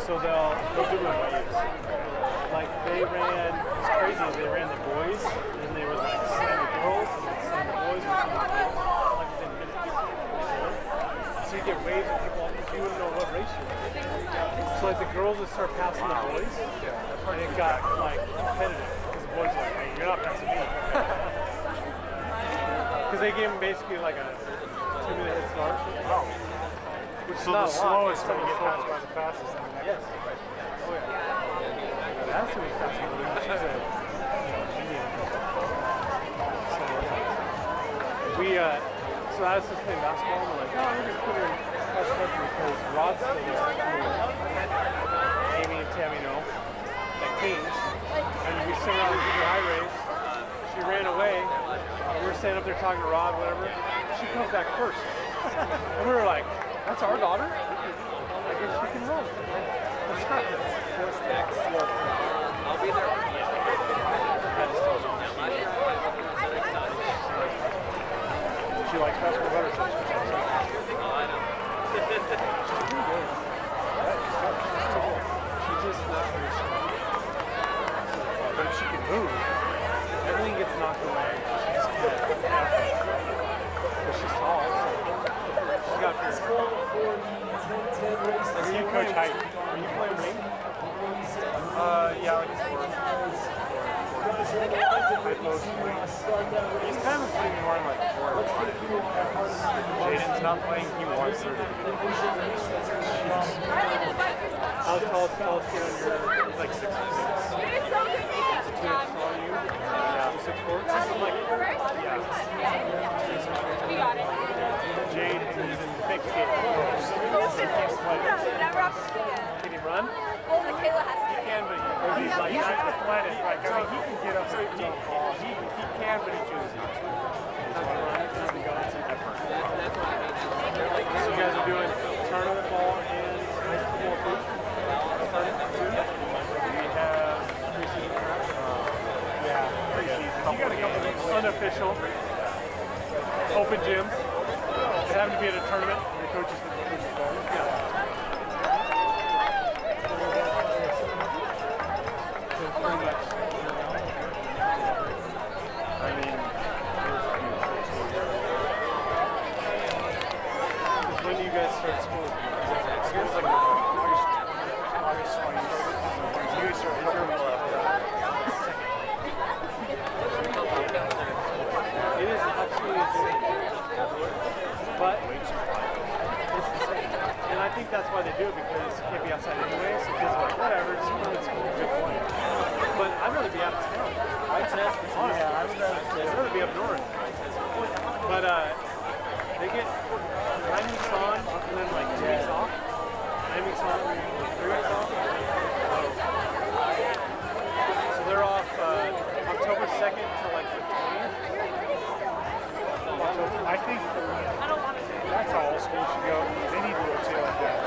So they'll do it in waves. Like they ran, it's crazy. They ran the boys, and they would like send the girls, and then send the boys, and send the girls, like within minutes. So you get waves of people. You wouldn't know what race you're in. So like the girls would start passing the boys, and it got like competitive because the boys were like, hey, you're not passing me. Because they gave them basically like a 2-minute head start. Oh. Which so the slowest when you get passed by the fastest. Yes. Oh yeah. That's gonna be fascinating. She's a Indian. So I was just playing basketball and we're like, oh, we're just put her in cross country because Rod's still there. Amy and Tammy know. Like teams. And we sit around the junior high race. She ran away. And we're standing up there talking to Rod, whatever. She comes back first. And we were like, that's our daughter? I guess she can run. Let's try it. What's next? I'll be there. She likes basketball better. Oh, I know. She's pretty good. She's just not very strong. But if she can move, everything gets knocked away. She just can't. But she's tall. She's got good. Are you coach height? Are you playing wing? Yeah, like sport. He's kind of putting more in like forward. Jaden's not playing, he wants her to be. How tall is kid on your He's like 6'6". Is it 2 inches taller than you? Yeah, 6'4"? Something like that. You got it. Jade is in thick skin. Can he run? Well, Michaela has to. He can, but he's like He's athletic, like, I mean, he can get up so and jump off. he can, but he chooses not to. So you guys are doing tournament ball and high school ball too? We have preseason crap. Yeah, preseason. You got a couple of unofficial open gyms. They happen to be at a tournament. The coaches ball. Yeah. Pretty much. I mean, when do you guys start school? I guess like August 20th. You guys start It is absolutely insane. But it's insane. And I think that's why they do it, because you can't be outside anyways. So kids are like, whatever, just come to school, good point. But I'd rather be out of town. Honestly, I'd rather be up north. But they get 9 weeks on and then like 2 weeks off. 9 weeks on, 3 weeks off. So they're off October 2nd to like the 20th. I think that's how all schools should go. They need to rotate like that.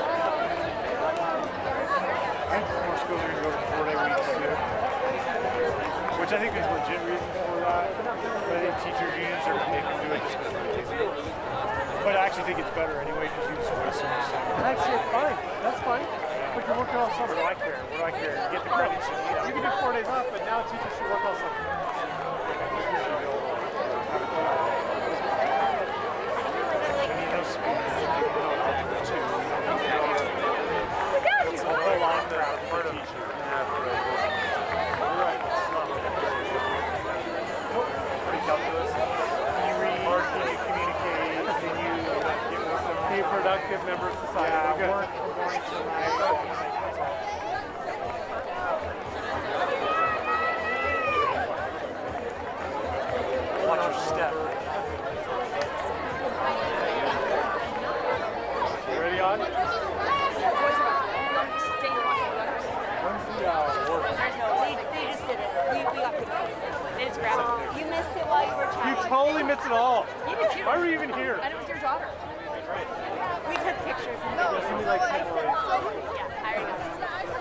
I think more schools are going to go to 4-day weeks too. Which I think there's legit reasons for that. But I think teachers' unions are making do it just because they're lazy. But I actually think it's better anyway because you just waste so much time. Actually, it's fine. That's fine. But you're working all summer. What do I care? What do I care? You get the credits you need. You can do 4 days off, but now teachers should work all summer. It's a whole lot of part of teaching. Pretty calculus. Can you read? Or can you communicate? Can you get with them? Be a productive member of society. Yeah, Good. work from morning to night. Watch your step. You ready on? When's the work? They just did it. We got pictures. They just grabbed it. You missed it while you were You chatting. totally missed it all. You did too. Why were you even here? And it was your daughter. We took pictures. And videos. Give me like 10 more. Yeah, I already got it.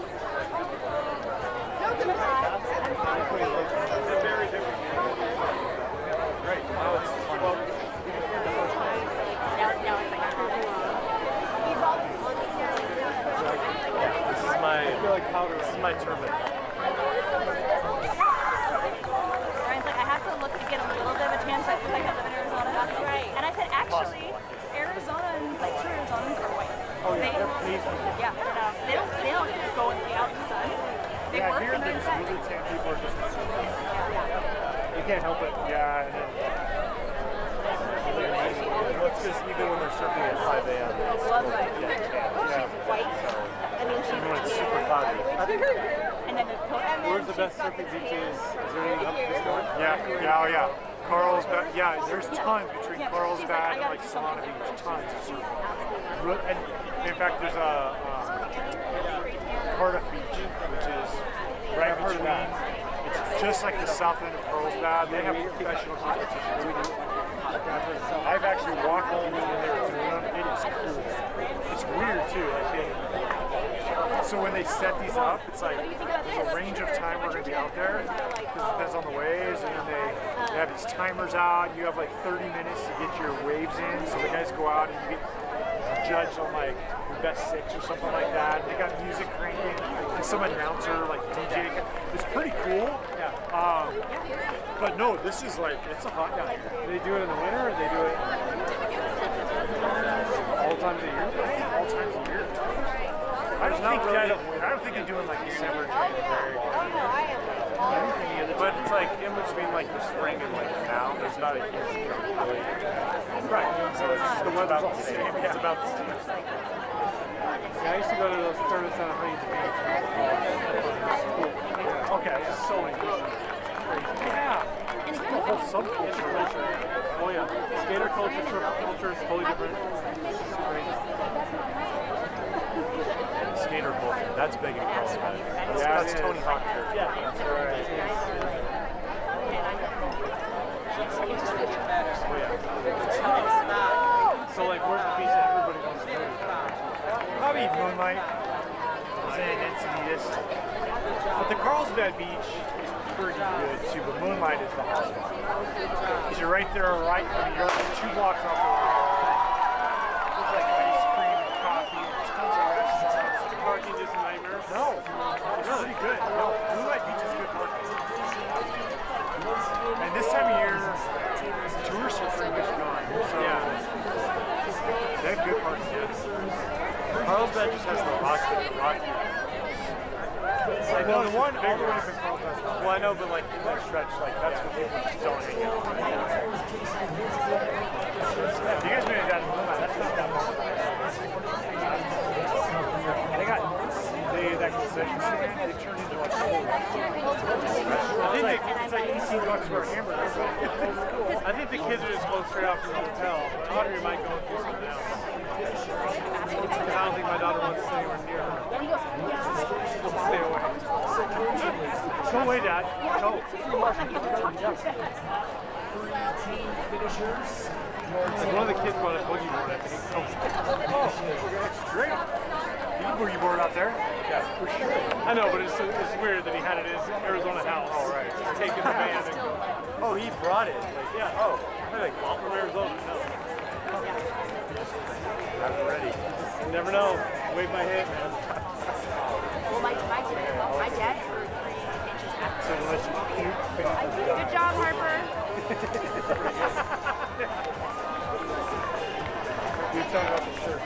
It's very different. Great. Now it's Now it's like This is my my tournament. Ryan's like, I have to look to get a little bit of a chance. I feel like I live in Arizona. That's right. And I said, actually, Arizonans, like true Arizonans, are white. Oh yeah, They- they're peaceful. Yeah, they don't go and lay out in the sun. They Yeah, work here and the they're inside. really tan people are just You can't help it. yeah. And Well, it's because even when they're surfing at 5 a.m. Love life. She's white. I mean, she's when it's super cloudy. and then the coat. Where's the best surfing beach is? Is there anything up this north? yeah, oh yeah. Carlsbad, yeah, there's tons between Yeah, she's Carlsbad like, I and gotta like do Solana something. Beach, tons of surfing. And in fact, there's a Cardiff Beach, which is right between. It's just like the south end of Carlsbad. They have professional competitions. I've actually walked all the way there to them. It is cool. It's weird too. So when they set these up, it's like there's a range of time we're going to be out there because it depends on the waves, and then they have these timers out. You have like 30 minutes to get your waves in. So the guys go out and you get judged on like your best 6 or something like that. They got music cranking and some announcer like DJ. It's pretty cool. Yeah. But no, this is like it's a hot down here. Do they do it in the winter or they do it all times of the year? All times of year. I don't think they do it like December, January. But it's like in between like the spring and like now, there's not a huge really. Right. So it's the weather's all the same. It's about the same. Yeah, I used to go to those tournaments on Huntington Beach. Okay, it's so interesting. Yeah. It's the whole subculture. Oh yeah, skater culture, surf culture is totally different. It's crazy. Skater culture. That's big in Carlsbad. That's Tony Hawk territory. Yeah, that's right. Oh yeah. So like, where's the beach that everybody wants to go to? Probably Moonlight. San Encinitas. But the Carlsbad Beach is pretty good too, but Moonlight is the hot spot. Because you're right there, right? I mean, you're like 2 blocks off the water. There's like ice cream and coffee and tons of restaurants. Parking just a nightmare. No, it's pretty good. No, Moonlight Beach is good parking. And this time of year, tourists are pretty much gone. So Yeah. they have good parking. Carlsbad just has the rock view. I know the one all the way up in Carlsbad. Well, I know, but like in that stretch, like that's what people just don't hang out. You guys made it down to Moonlight. That's not that long. They got that concession stand. They turned into like a whole restaurant. It's like $18 for a hamburger. I think the kids are just going straight off to the hotel. My daughter might go and do something else. Because I don't think my daughter wants to stay anywhere near her. Stay away. Go away, Dad. Go. Like one of the kids brought a boogie board, I think. Oh, that's great. You can boogie board out there. Yeah, for sure. I know, but it's weird that he had it in his Arizona house. Oh, right. Taking the band and Oh, he brought it. Like, yeah. oh, I'm like, well, from Arizona. No. I'm ready. You never know. Wave my hand, man. Well, my dad. So unless you puke, Good job, Harper. you're talking about the surf.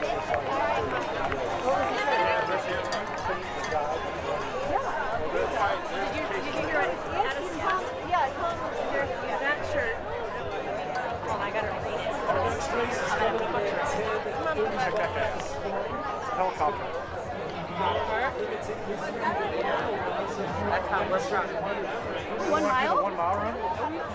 That shirt. Oh, I gotta read it. Helicopter. That's how we're from. 1 mile? 1 mile run?